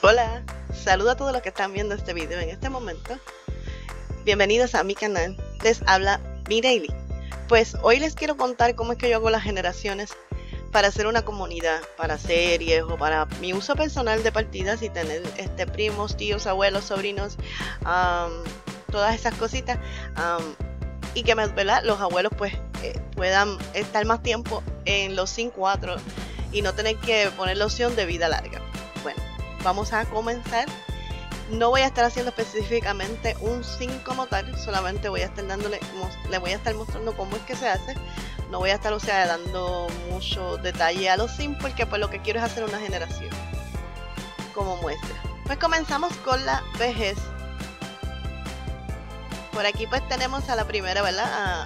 Hola, saludo a todos los que están viendo este video en este momento. Bienvenidos a mi canal, les habla Mireille. Pues hoy les quiero contar cómo es que yo hago las generaciones para hacer una comunidad, para series o para mi uso personal de partidas y tener primos, tíos, abuelos, sobrinos, todas esas cositas, y que los abuelos pues puedan estar más tiempo en los Sims 4 y no tener que poner la opción de vida larga. Bueno, vamos a comenzar. No voy a estar haciendo específicamente un Sim como tal, solamente voy a estar le voy a estar mostrando cómo es que se hace. No voy a estar, dando mucho detalle a los Sims porque pues lo que quiero es hacer una generación como muestra. Pues comenzamos con la vejez. Por aquí pues tenemos a la primera, ¿verdad?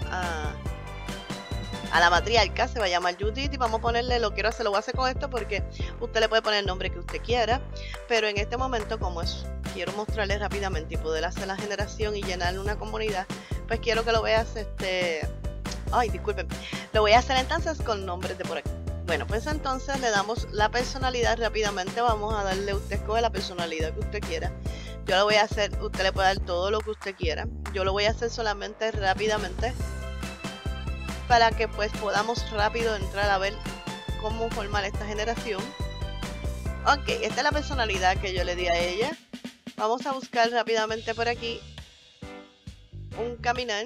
A la matriarca, se va a llamar Judith y vamos a ponerle, lo voy a hacer con esto porque usted le puede poner el nombre que usted quiera, pero en este momento quiero mostrarles rápidamente y poder hacer la generación y llenar una comunidad, pues quiero que lo veas, disculpen, lo voy a hacer entonces con nombres de por aquí. Bueno, pues entonces le damos la personalidad rápidamente, vamos a darle, usted escoge la personalidad que usted quiera. Yo lo voy a hacer, usted le puede dar todo lo que usted quiera, yo lo voy a hacer solamente rápidamente para que pues podamos rápido entrar a ver cómo formar esta generación. Ok, esta es la personalidad que yo le di a ella. Vamos a buscar rápidamente por aquí un caminar.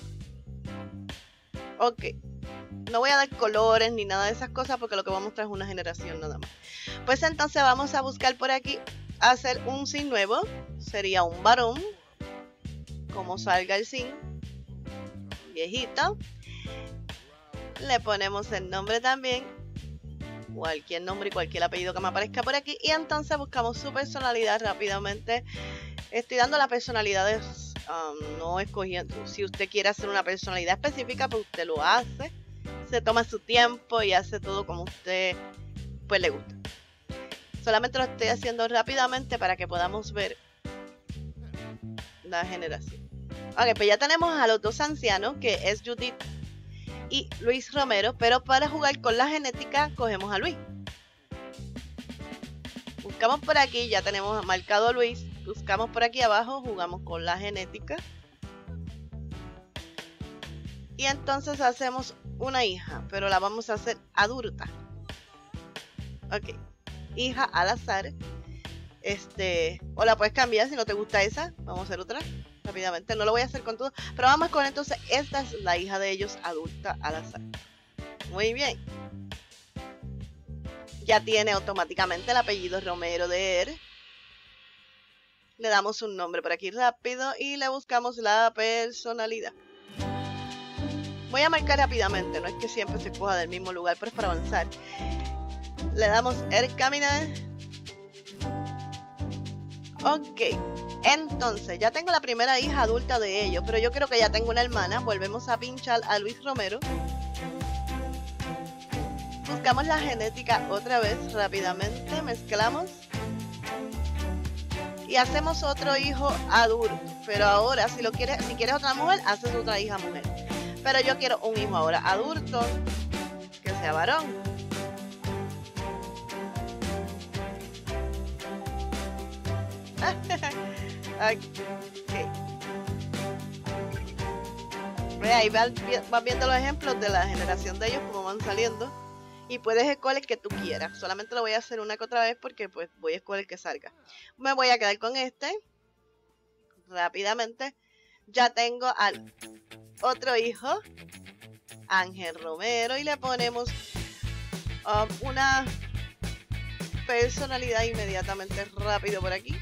Ok, no voy a dar colores ni nada de esas cosas porque lo que voy a mostrar es una generación nada más. Pues entonces vamos a buscar por aquí hacer un Sim nuevo. Sería un varón, como salga el Sim, viejito. Le ponemos el nombre también, cualquier nombre y cualquier apellido que me aparezca por aquí, y entonces buscamos su personalidad rápidamente. Estoy dando las personalidades, no escogiendo. Si usted quiere hacer una personalidad específica, pues usted lo hace, se toma su tiempo y hace todo como usted pues le gusta. Solamente lo estoy haciendo rápidamente para que podamos ver la generación. Ok, pues ya tenemos a los dos ancianos, que es Judith y Luis Romero, pero para jugar con la genética cogemos a Luis. Buscamos por aquí, ya tenemos marcado a Luis, buscamos por aquí abajo, jugamos con la genética y entonces hacemos una hija, pero la vamos a hacer adulta. Ok, hija al azar, o la puedes cambiar si no te gusta esa. Vamos a hacer otra rápidamente, no lo voy a hacer con todo, pero vamos con entonces, esta es la hija de ellos adulta al azar. Muy bien, ya tiene automáticamente el apellido Romero de él. Le damos un nombre por aquí rápido y le buscamos la personalidad. Voy a marcar rápidamente, no es que siempre se coja del mismo lugar, pero es para avanzar. Le damos el caminar. Ok, entonces ya tengo la primera hija adulta de ellos, pero yo creo que ya tengo una hermana. Volvemos a pinchar a Luis Romero. Buscamos la genética otra vez rápidamente, mezclamos y hacemos otro hijo adulto. Pero ahora si quieres otra mujer, haces otra hija mujer. Pero yo quiero un hijo ahora adulto, que sea varón. Okay. Ahí van viendo los ejemplos de la generación de ellos, como van saliendo, y puedes escoger el que tú quieras. Solamente lo voy a hacer una que otra vez porque pues voy a escoger el que salga. Me voy a quedar con este rápidamente. Ya tengo al otro hijo, Ángel Romero, y le ponemos una personalidad inmediatamente rápido por aquí.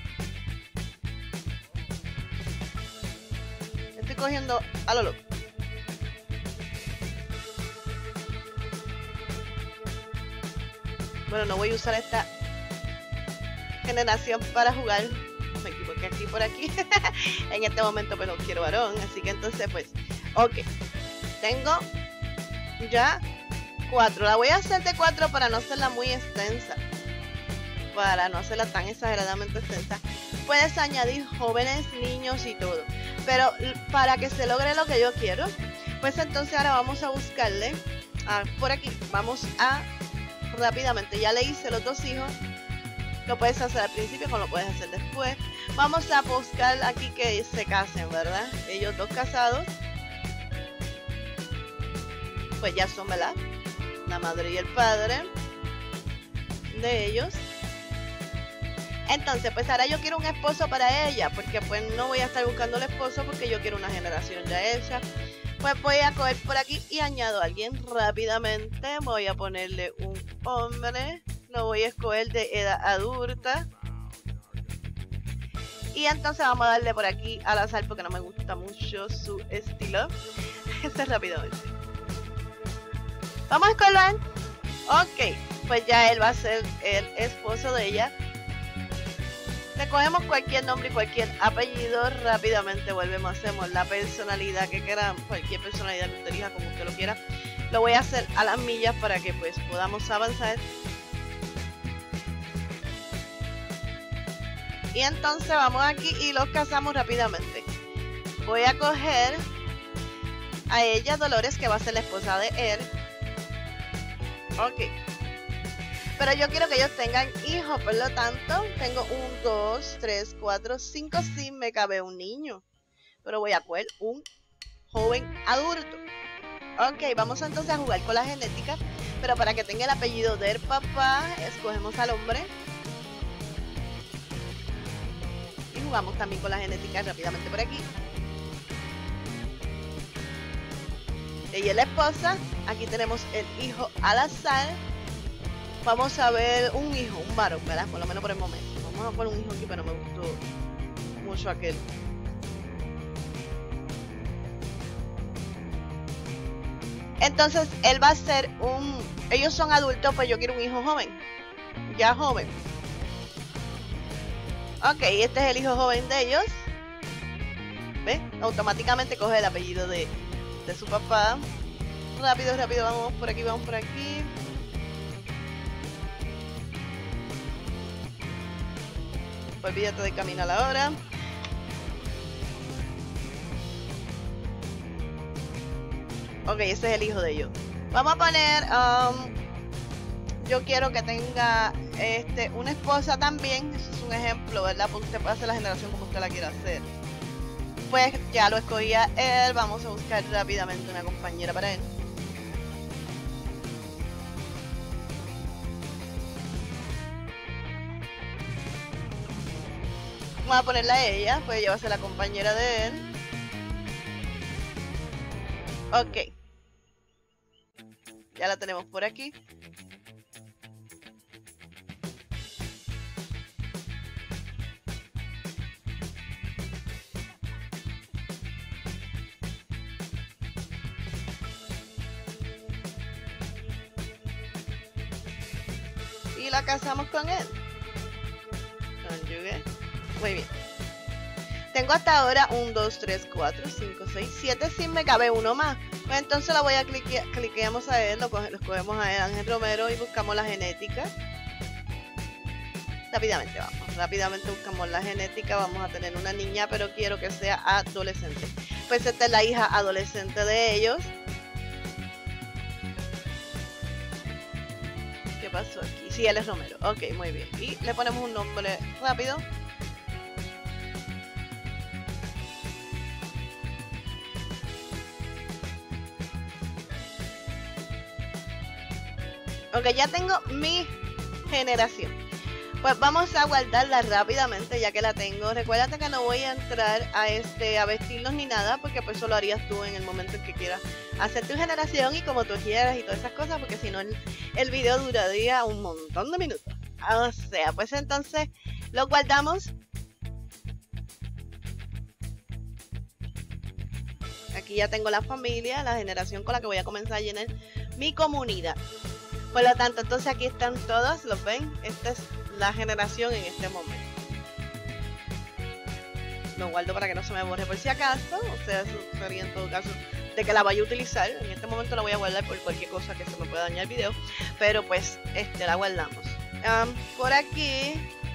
Estoy cogiendo a lo loco. Bueno, no voy a usar esta generación para jugar. Me equivoqué aquí por aquí. En este momento pues no quiero varón, así que entonces pues ok, tengo ya 4. La voy a hacer de 4 para no hacerla muy extensa, para no hacerla tan exageradamente extensa. Puedes añadir jóvenes, niños y todo, pero para que se logre lo que yo quiero, pues entonces ahora vamos a buscarle por aquí. Vamos a rápidamente, ya le hice los dos hijos, Lo puedes hacer al principio como lo puedes hacer después. Vamos a buscar aquí que se casen, ¿verdad? Ellos dos casados. Pues ya son, ¿verdad? La madre y el padre de ellos. Entonces, pues ahora yo quiero un esposo para ella, porque pues no voy a estar buscando el esposo porque yo quiero una generación ya hecha. Pues voy a coger por aquí y añado a alguien rápidamente. Voy a ponerle un hombre. Lo voy a escoger de edad adulta. Y entonces vamos a darle por aquí al azar porque no me gusta mucho su estilo. Este es rápidamente. Vamos a escoger. Ok, pues ya él va a ser el esposo de ella. Le cogemos cualquier nombre y cualquier apellido, rápidamente volvemos, hacemos la personalidad que queramos, cualquier personalidad que usted elija como usted lo quiera. Lo voy a hacer a las millas para que pues podamos avanzar. Y entonces vamos aquí y los casamos rápidamente. Voy a coger a ella, Dolores, que va a ser la esposa de él. Ok. Pero yo quiero que ellos tengan hijos, por lo tanto, tengo 1, 2, 3, 4, 5, sí me cabe un niño. Pero voy a coger un joven adulto. Ok, vamos entonces a jugar con la genética. Pero para que tenga el apellido del papá, escogemos al hombre. Y jugamos también con la genética rápidamente por aquí. Ella es la esposa. Aquí tenemos el hijo al azar. Vamos a ver un hijo, un varón, ¿verdad? Por lo menos por el momento. Vamos a poner un hijo aquí, pero me gustó mucho aquel. Entonces, él va a ser un... Ellos son adultos, pues yo quiero un hijo joven. Ya joven. Ok, este es el hijo joven de ellos. ¿Ves? Automáticamente coge el apellido de su papá. Rápido, rápido, vamos por aquí, vamos por aquí. Olvídate de caminar ahora. Ok, ese es el hijo de ellos. Vamos a poner... yo quiero que tenga una esposa también. Eso es un ejemplo, ¿verdad? Pues usted puede hacer la generación como usted la quiera hacer. Pues ya lo escogí a él. Vamos a buscar rápidamente una compañera para él. Vamos a ponerla a ella, pues ella va a ser la compañera de él. Ok. Ya la tenemos por aquí. Y la casamos con él. Cónyuge. Muy bien. Tengo hasta ahora 1, 2, 3, 4, 5, 6, 7. Si me cabe uno más. Pues entonces la voy a cliqueamos a él, lo escogemos a él, Ángel Romero, y buscamos la genética. Rápidamente vamos. Rápidamente buscamos la genética. Vamos a tener una niña, pero quiero que sea adolescente. Pues esta es la hija adolescente de ellos. ¿Qué pasó aquí? Sí, él es Romero. Ok, muy bien. Y le ponemos un nombre rápido. Ok, ya tengo mi generación. Pues vamos a guardarla rápidamente ya que la tengo. Recuérdate que no voy a entrar a vestirlos ni nada, porque pues eso lo harías tú en el momento en que quieras hacer tu generación y como tú quieras y todas esas cosas, porque si no el video duraría un montón de minutos. O sea, pues entonces lo guardamos. Aquí ya tengo la familia, la generación con la que voy a comenzar a llenar mi comunidad. Por lo tanto, entonces aquí están todos, ¿los ven? Esta es la generación en este momento. Lo guardo para que no se me borre por si acaso. O sea, eso sería en todo caso de que la vaya a utilizar. En este momento la voy a guardar por cualquier cosa que se me pueda dañar el video. Pero pues, la guardamos. Por aquí.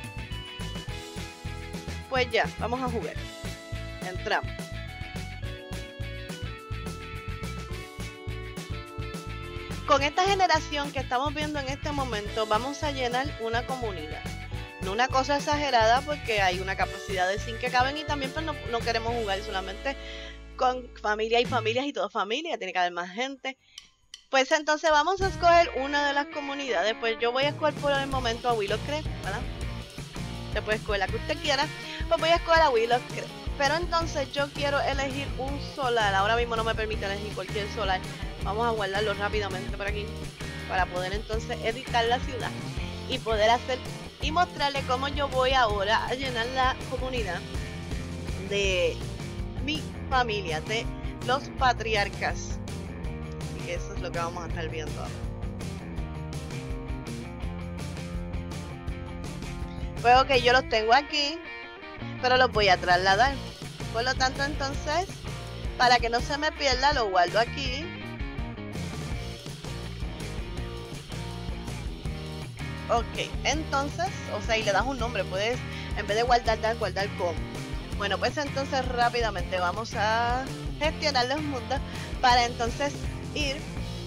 Pues ya, vamos a jugar. Entramos. Con esta generación que estamos viendo en este momento, vamos a llenar una comunidad. No una cosa exagerada porque hay una capacidad de zinc que caben y también pues no queremos jugar solamente con familia y familias y toda familia, tiene que haber más gente. Pues entonces vamos a escoger una de las comunidades. Pues yo voy a escoger por el momento a Willow Crest, ¿verdad? Usted puede escoger la que usted quiera. Pues voy a escoger a Willow Crest. Pero entonces yo quiero elegir un solar. Ahora mismo no me permite elegir cualquier solar. Vamos a guardarlo rápidamente por aquí para poder entonces editar la ciudad y poder hacer y mostrarle cómo yo voy ahora a llenar la comunidad de mi familia, de los patriarcas. Así que eso es lo que vamos a estar viendo ahora. Pues ok, yo los tengo aquí, pero los voy a trasladar. Por lo tanto, entonces, para que no se me pierda, lo guardo aquí. Ok, entonces, o sea, y le das un nombre, puedes, en vez de guardar como. Bueno, pues entonces rápidamente vamos a gestionar los mundos para entonces ir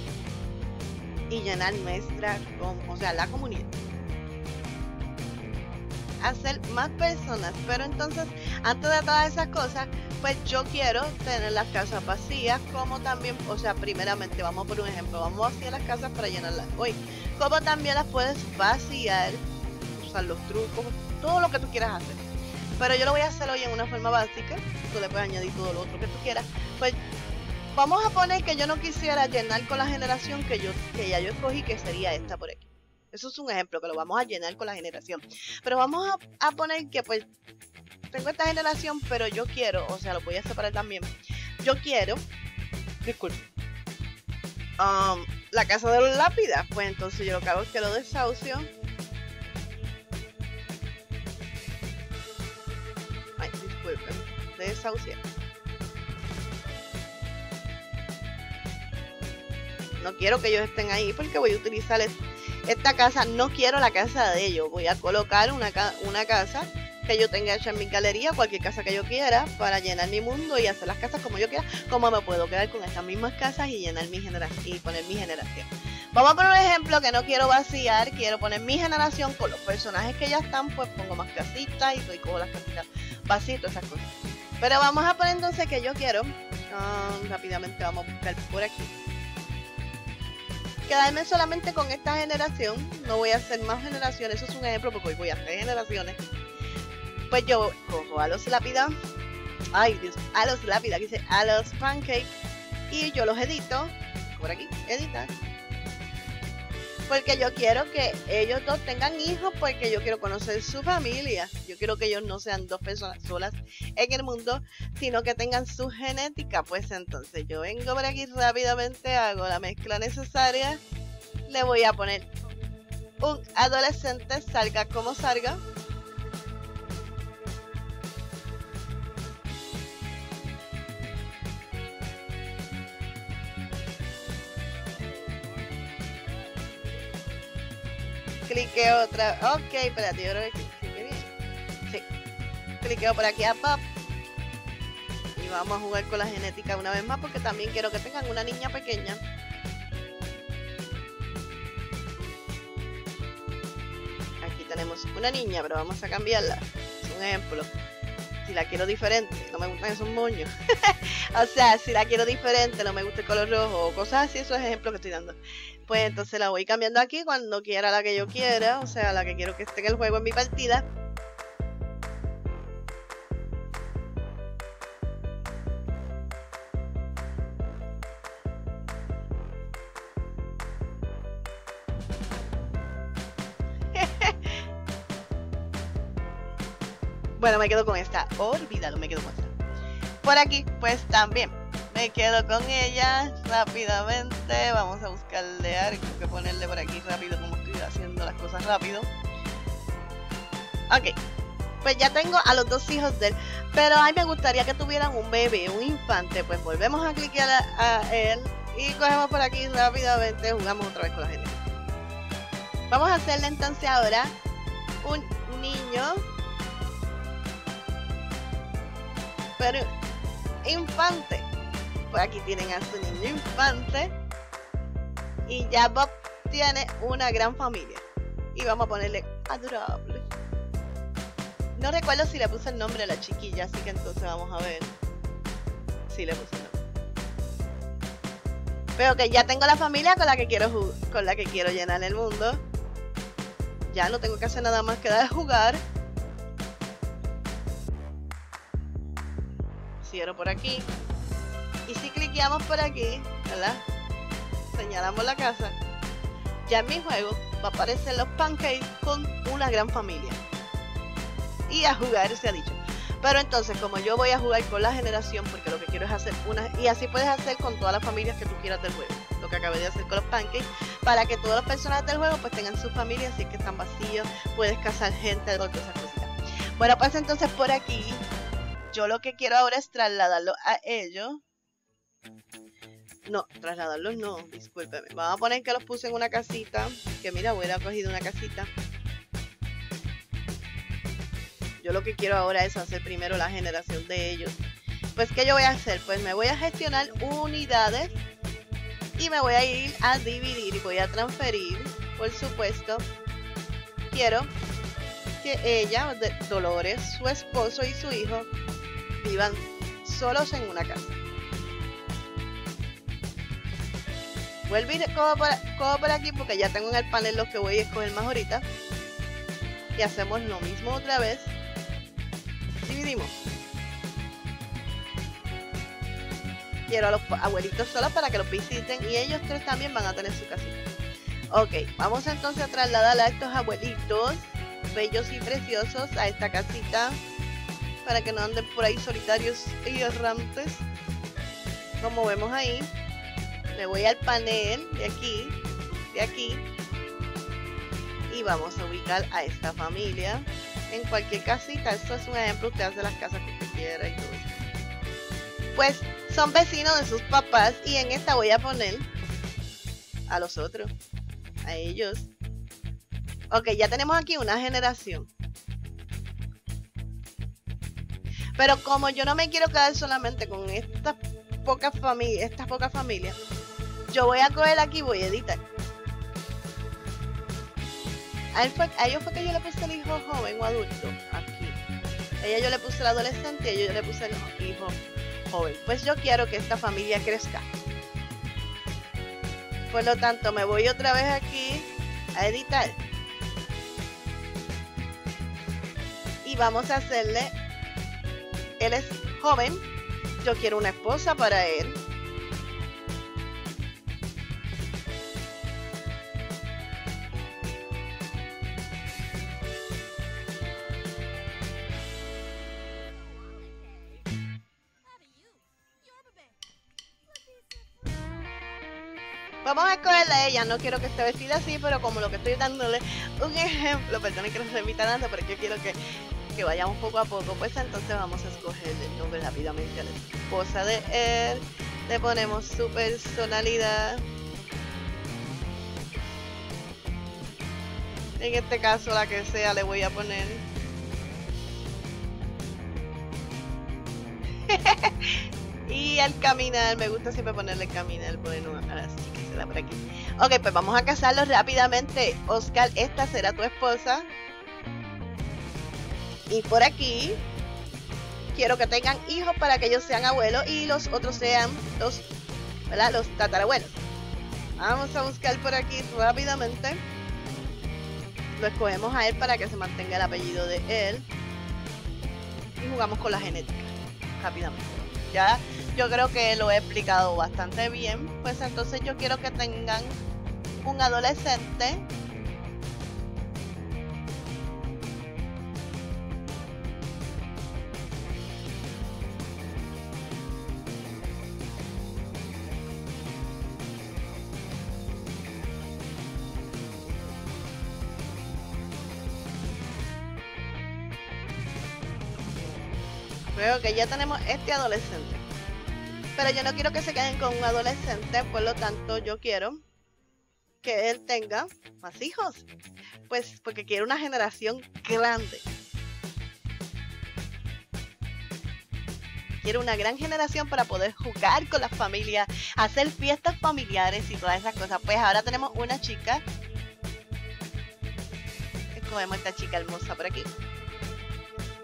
y llenar nuestra, o sea, la comunidad. Hacer más personas, pero entonces, antes de todas esas cosas, pues yo quiero tener las casas vacías, como también, o sea, primeramente, vamos por un ejemplo, vamos a vaciar las casas para llenarlas hoy. Como también las puedes vaciar, usar los trucos, todo lo que tú quieras hacer. Pero yo lo voy a hacer hoy en una forma básica, tú le puedes añadir todo lo otro que tú quieras. Pues vamos a poner que yo no quisiera llenar con la generación que ya yo escogí, que sería esta por aquí. Eso es un ejemplo, que lo vamos a llenar con la generación. Pero vamos a poner que pues tengo esta generación, pero yo quiero, o sea, lo voy a separar también. Yo quiero, disculpe, la casa de los lápidas. Pues entonces yo lo que hago es que lo desahucio. Ay, disculpen, desahuciar. No quiero que ellos estén ahí porque voy a utilizar esta casa. No quiero la casa de ellos. Voy a colocar una casa que yo tenga hecha en mi galería, cualquier casa que yo quiera, para llenar mi mundo y hacer las casas como yo quiera. Como me puedo quedar con estas mismas casas y llenar mi generación y poner mi generación. Vamos a poner un ejemplo que no quiero vaciar. Quiero poner mi generación con los personajes que ya están. Pues pongo más casitas y cojo las casitas vacías, esas cosas. Pero vamos a poner entonces que yo quiero. Rápidamente vamos a buscar por aquí. Quedarme solamente con esta generación. No voy a hacer más generaciones. Eso es un ejemplo porque hoy voy a hacer generaciones. Pues yo cojo a los lápidas. Ay, Dios. A los lápidas. Dice a los pancakes. Y yo los edito. Por aquí. Editar. Porque yo quiero que ellos dos tengan hijos. Porque yo quiero conocer su familia. Yo quiero que ellos no sean dos personas solas en el mundo, sino que tengan su genética. Pues entonces yo vengo por aquí rápidamente, hago la mezcla necesaria. Le voy a poner un adolescente, salga como salga. Cliqueo otra. Ok, espérate, yo creo que cliqué bien. Sí. Cliqueo por aquí a Pop. Y vamos a jugar con la genética una vez más porque también quiero que tengan una niña pequeña. Aquí tenemos una niña, pero vamos a cambiarla. Es un ejemplo. Si la quiero diferente, no me gustan esos moños. O sea, si la quiero diferente, no me gusta el color rojo o cosas así, esos ejemplos que estoy dando. Pues entonces la voy cambiando aquí cuando quiera la que yo quiera, o sea, la que quiero que esté en el juego en mi partida. Bueno, me quedo con esta. Olvídalo, me quedo con esta. Por aquí, pues también me quedo con ella rápidamente. Vamos a buscarle algo que ponerle por aquí rápido, como estoy haciendo las cosas rápido. Ok, pues ya tengo a los dos hijos de él. Pero a mí me gustaría que tuvieran un bebé, un infante. Pues volvemos a cliquear a él y cogemos por aquí rápidamente. Jugamos otra vez con la gente. Vamos a hacerle entonces ahora un niño, pero infante. Por aquí tienen a su niño infante. Y ya Bob tiene una gran familia. Y vamos a ponerle adorable. No recuerdo si le puse el nombre a la chiquilla, así que entonces vamos a ver si le puse el nombre. Pero que ya tengo la familia con la que quiero llenar el mundo. Ya no tengo que hacer nada más que dar a jugar. Cierro por aquí. Y si cliqueamos por aquí, ¿verdad? Señalamos la casa. Ya en mi juego va a aparecer los pancakes con una gran familia. Y a jugar se ha dicho. Pero entonces, como yo voy a jugar con la generación, porque lo que quiero es hacer una... Y así puedes hacer con todas las familias que tú quieras del juego. Lo que acabé de hacer con los pancakes. Para que todos los personajes del juego pues tengan su familia. Así que están vacíos. Puedes cazar gente, todas esas cositas. Bueno, pues entonces por aquí... Yo lo que quiero ahora es trasladarlo a ellos. No, trasladarlos no, discúlpeme. Vamos a poner que los puse en una casita. Que mira, hubiera cogido una casita. Yo lo que quiero ahora es hacer primero la generación de ellos. Pues, ¿qué yo voy a hacer? Pues me voy a gestionar unidades. Y me voy a ir a dividir y voy a transferir, por supuesto. Quiero que ella, Dolores, su esposo y su hijo vivan solos en una casa. Vuelvo y cojo por aquí porque ya tengo en el panel los que voy a escoger más ahorita. Y hacemos lo mismo otra vez. Dividimos. Quiero a los abuelitos solos para que los visiten y ellos tres también van a tener su casita. Ok, vamos entonces a trasladar a estos abuelitos bellos y preciosos a esta casita para que no anden por ahí solitarios y errantes. Como vemos ahí, me voy al panel de aquí y vamos a ubicar a esta familia en cualquier casita. Esto es un ejemplo, usted hace las casas que usted quiera y todo eso. Pues son vecinos de sus papás y en esta voy a poner a los otros, a ellos. Ok, ya tenemos aquí una generación. Pero como yo no me quiero quedar solamente con estas pocas familias, yo voy a coger aquí y voy a editar. A ellos fue que yo le puse el hijo joven o adulto. Aquí. A ella yo le puse el adolescente y a ellos yo le puse el hijo joven. Pues yo quiero que esta familia crezca. Por lo tanto, me voy otra vez aquí a editar. Y vamos a hacerle... Él es joven. Yo quiero una esposa para él. Vamos a escogerla a ella, no quiero que esté vestida así, pero como lo que estoy dándole un ejemplo, perdonen que no se repita tanto, pero yo quiero que vayamos poco a poco, pues entonces vamos a escoger el nombre rápidamente a la esposa de él, le ponemos su personalidad, en este caso la que sea le voy a poner y al caminar, me gusta siempre ponerle caminar, bueno, a las chicas se da por aquí. Ok, pues vamos a casarlos rápidamente. Oscar, esta será tu esposa. Y por aquí quiero que tengan hijos para que ellos sean abuelos y los otros sean los tatarabuelos. Vamos a buscar por aquí rápidamente. Lo escogemos a él para que se mantenga el apellido de él. Y jugamos con la genética rápidamente. Ya yo creo que lo he explicado bastante bien. Pues entonces yo quiero que tengan un adolescente. Creo que ya tenemos este adolescente. Pero yo no quiero que se queden con un adolescente, por lo tanto yo quiero que él tenga más hijos. Pues porque quiero una generación grande. Quiero una gran generación para poder jugar con las familias, hacer fiestas familiares y todas esas cosas. Pues ahora tenemos una chica. Escogemos esta chica hermosa por aquí.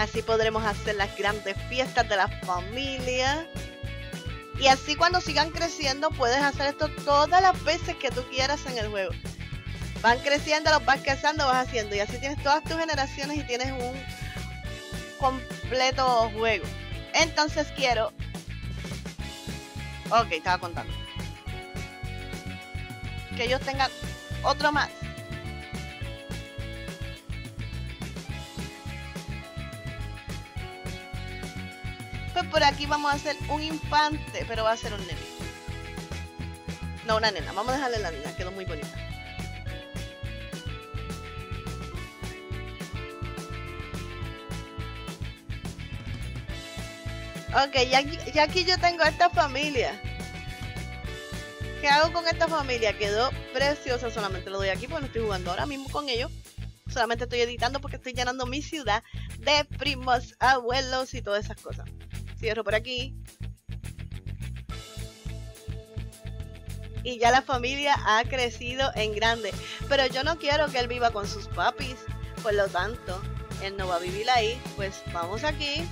Así podremos hacer las grandes fiestas de la familia. Y así cuando sigan creciendo puedes hacer esto todas las veces que tú quieras en el juego. Van creciendo, los vas casando, vas haciendo. Y así tienes todas tus generaciones y tienes un completo juego. Entonces quiero... Ok, estaba contando. Que ellos tengan otro más. Pues por aquí vamos a hacer un infante, pero va a ser un nene. No, una nena. Vamos a dejarle la nena, quedó muy bonita. Ok, ya aquí yo tengo esta familia. ¿Qué hago con esta familia? Quedó preciosa, solamente lo doy aquí porque no estoy jugando ahora mismo con ellos. Solamente estoy editando porque estoy llenando mi ciudad de primos, abuelos y todas esas cosas. Cierro por aquí. Y ya la familia ha crecido en grande. Pero yo no quiero que él viva con sus papis. Por lo tanto, él no va a vivir ahí. Pues vamos aquí.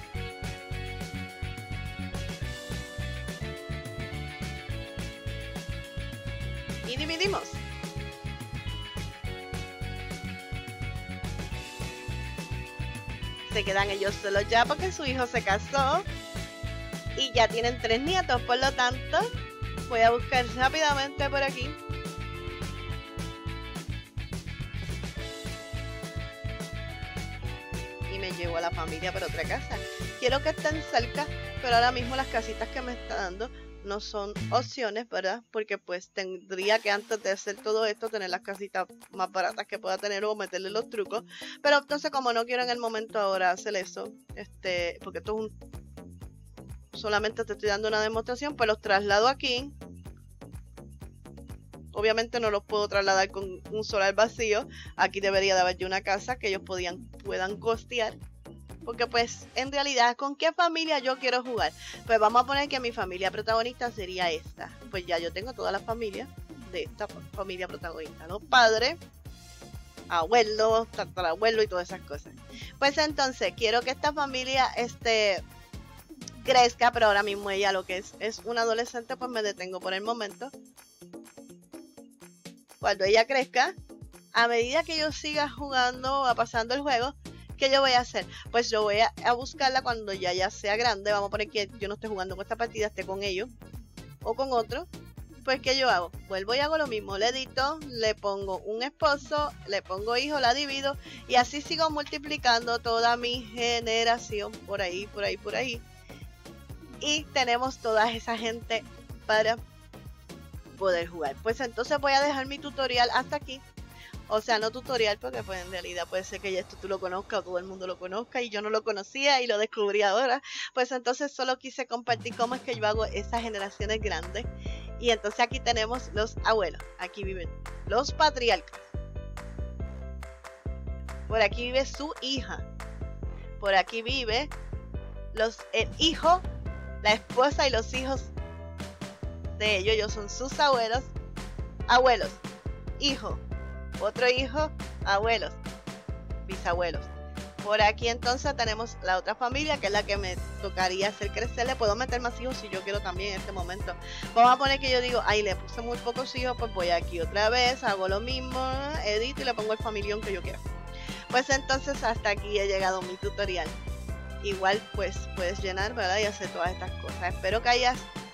Y dividimos. Se quedan ellos solos ya porque su hijo se casó. Y ya tienen 3 nietos, por lo tanto, voy a buscar rápidamente por aquí. Y me llevo a la familia para otra casa. Quiero que estén cerca, pero ahora mismo las casitas que me está dando no son opciones, ¿verdad? Porque pues tendría que antes de hacer todo esto tener las casitas más baratas que pueda tener o meterle los trucos. Pero entonces como no quiero en el momento ahora hacer eso, porque esto es solamente te estoy dando una demostración, pues los traslado aquí. Obviamente no los puedo trasladar con un solar vacío. Aquí debería de haber ya una casa que ellos puedan costear. Porque pues en realidad, ¿con qué familia yo quiero jugar? Pues vamos a poner que mi familia protagonista sería esta. Pues ya yo tengo toda la familia de esta familia protagonista. Los padres, abuelos, tatarabuelos y todas esas cosas. Pues entonces quiero que esta familia crezca, pero ahora mismo ella lo que es una adolescente, pues me detengo por el momento. Cuando ella crezca, a medida que yo siga jugando, va pasando el juego, ¿qué yo voy a hacer? Pues yo voy a buscarla cuando ya sea grande. Vamos a poner que yo no esté jugando con esta partida, esté con ellos o con otro. Pues ¿qué yo hago? Vuelvo y hago lo mismo, le edito, le pongo un esposo, le pongo hijo, la divido y así sigo multiplicando toda mi generación por ahí, por ahí, por ahí. Y tenemos toda esa gente para poder jugar. Pues entonces voy a dejar mi tutorial hasta aquí. O sea, no tutorial porque pues en realidad puede ser que ya esto tú lo conozcas o todo el mundo lo conozca y yo no lo conocía y lo descubrí ahora. Pues entonces solo quise compartir cómo es que yo hago esas generaciones grandes. Y entonces aquí tenemos los abuelos. Aquí viven los patriarcas. Por aquí vive su hija. Por aquí vive el hijo, la esposa y los hijos de ellos. Ellos son sus abuelos, hijo, otro hijo, abuelos, bisabuelos. Por aquí entonces tenemos la otra familia, que es la que me tocaría hacer crecer. Le puedo meter más hijos si yo quiero también en este momento. Vamos a poner que yo digo, ay, le puse muy pocos hijos, pues voy aquí otra vez, hago lo mismo, edito y le pongo el familión que yo quiera. Pues entonces hasta aquí he llegado mi tutorial. Igual pues puedes llenar, ¿verdad? Y hacer todas estas cosas. Espero que hayas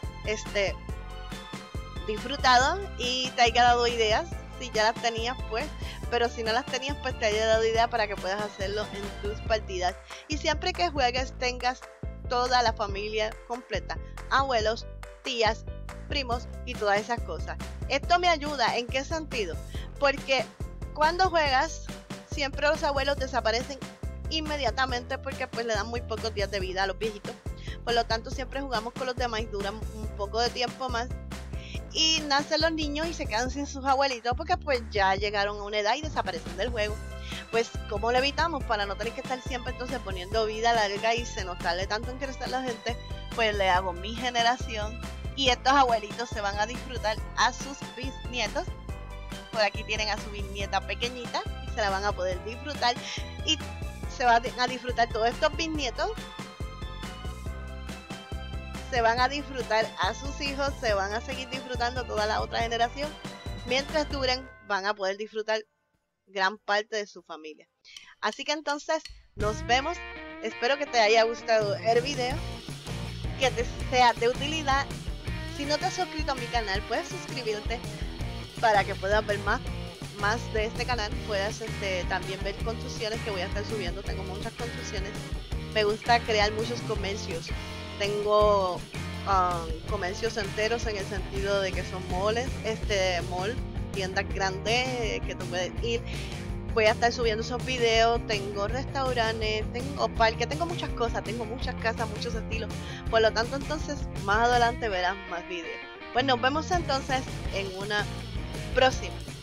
disfrutado y te haya dado ideas. Si ya las tenías, pues, pero si no las tenías, pues te haya dado idea para que puedas hacerlo en tus partidas. Y siempre que juegues tengas toda la familia completa, abuelos, tías, primos y todas esas cosas. Esto me ayuda, ¿en qué sentido? Porque cuando juegas, siempre los abuelos desaparecen inmediatamente porque pues le dan muy pocos días de vida a los viejitos. Por lo tanto, siempre jugamos con los demás y duran un poco de tiempo más. Y nacen los niños y se quedan sin sus abuelitos porque pues ya llegaron a una edad y desaparecen del juego. Pues ¿cómo lo evitamos? Para no tener que estar siempre entonces poniendo vida larga y se nos tarde tanto en crecer la gente, pues le hago mi generación y estos abuelitos se van a disfrutar a sus bisnietos. Por aquí tienen a su bisnieta pequeñita y se la van a poder disfrutar. Y se van a disfrutar todos estos bisnietos, se van a disfrutar a sus hijos, se van a seguir disfrutando toda la otra generación. Mientras duren, van a poder disfrutar gran parte de su familia. Así que entonces nos vemos. Espero que te haya gustado el video, que te sea de utilidad. Si no te has suscrito a mi canal, puedes suscribirte para que puedas ver más de este canal. Puedas también ver construcciones que voy a estar subiendo. Tengo muchas construcciones. Me gusta crear muchos comercios. Tengo comercios enteros en el sentido de que son malls, tiendas grandes que tú puedes ir. Voy a estar subiendo esos videos. Tengo restaurantes, tengo parques, tengo muchas cosas, tengo muchas casas, muchos estilos. Por lo tanto, entonces más adelante verás más videos. Pues nos vemos entonces en una próxima.